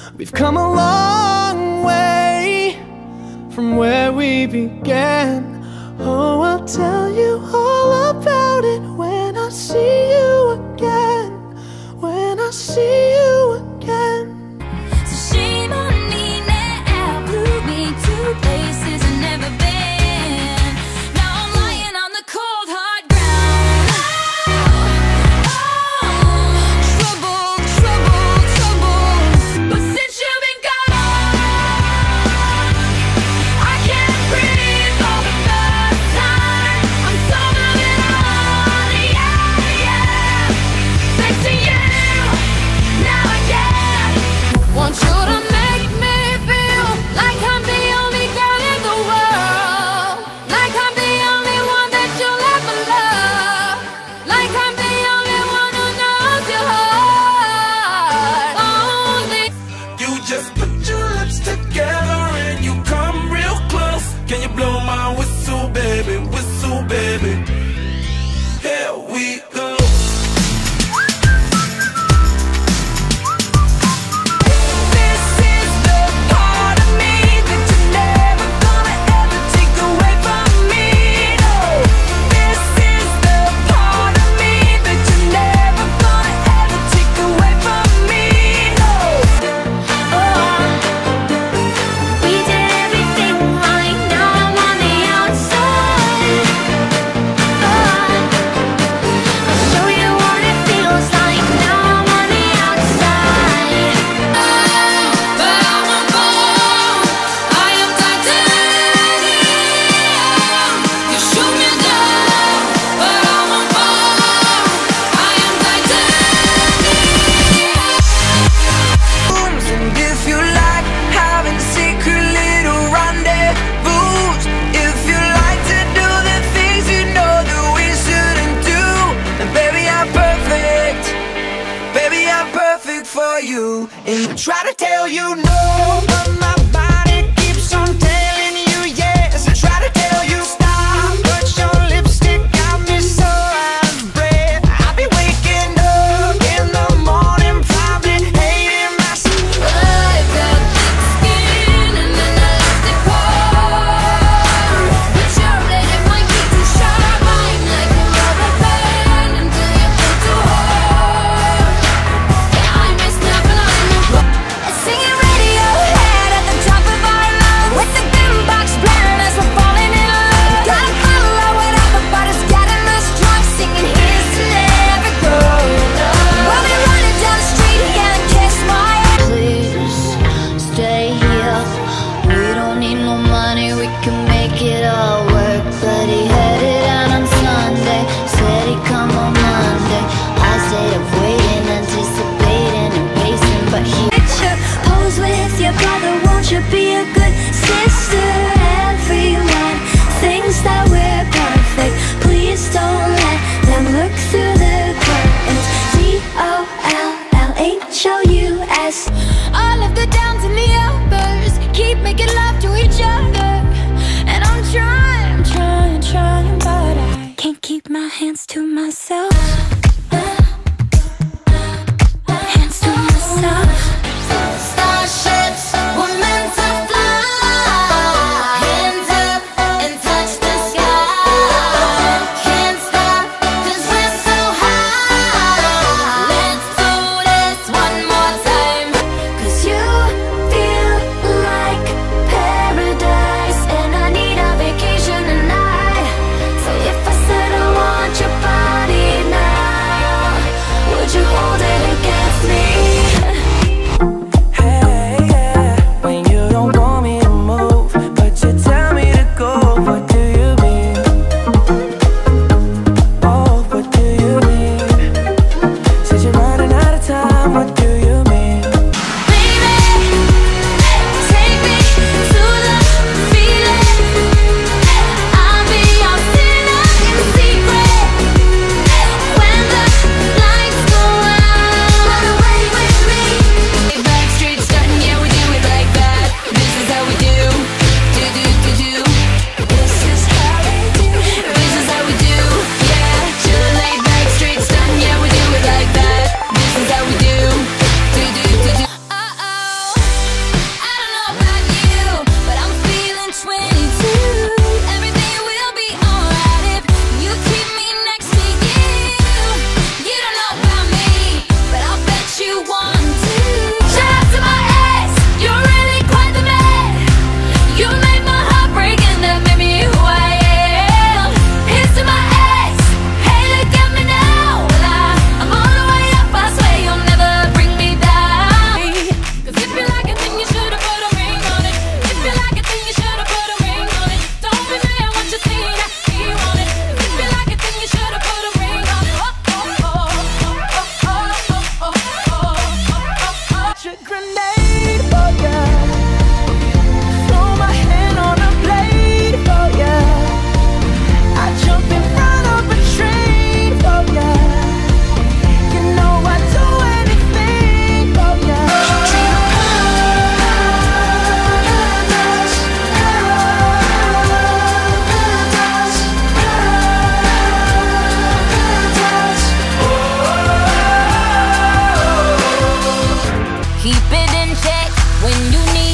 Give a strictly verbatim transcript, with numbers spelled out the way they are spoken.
We've come a long way from where we began. Oh, I'll tell you all about it when I see you again. When I see you again. So shame on me now, blew me to places I've never been. Now I'm lying on the cold hard ground. Oh, oh, trouble, trouble, trouble. But since you've been gone, I can't breathe for the first time. I'm so moving on, yeah, yeah. Thanks to you, now I get. Want you to make me feel like I'm the only girl in the world, like I'm the only one that you'll ever love, like I'm the only one who knows your heart. Only You just put your lips together and you come real close. Can you blow my whistle, baby, whistle, baby? Here we go. this is the part of me that you're never gonna ever take away from me. No, this is the part of me that you're never gonna ever take away from me. No. Oh, we did everything right. Now I'm on the outside. Oh, I'll show you what it feels like. Now I'm on the outside. But I'm a bone. I am titanium. You shoot me down, but I'm a bone. I am titanium. And if you like having secret little rendezvous, if you like to do the things you know that we shouldn't do, then baby I'm perfect, baby I'm perfect for you. And I try to tell you no, but my body keeps on telling you yes. I try to tell you stop, but your lipstick got me so out of breath. I'll be waking up in the morning, probably hating myself. I've got thick skin and an elastic core, but your blade might be too sharp. I'm like a rubber band until you pull too hard. Yeah, I miss nothing. I'm a singing Radiohead. I lemonade for ya. Throw my hand on a blade for ya. I jump in front of a train for ya. You know I'd do anything for ya. Keep it in check when you need